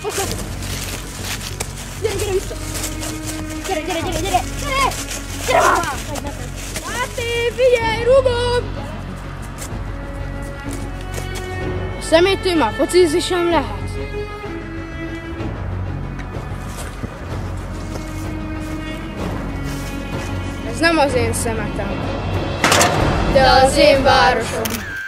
Gyere, gyere vissza! Gyere, gyere, gyere, gyere! Gyere! Gyere már! Máté, figyelj, rúgom! A szemétől már focizni sem lehet. Ez nem az én szemetem, de az én városom.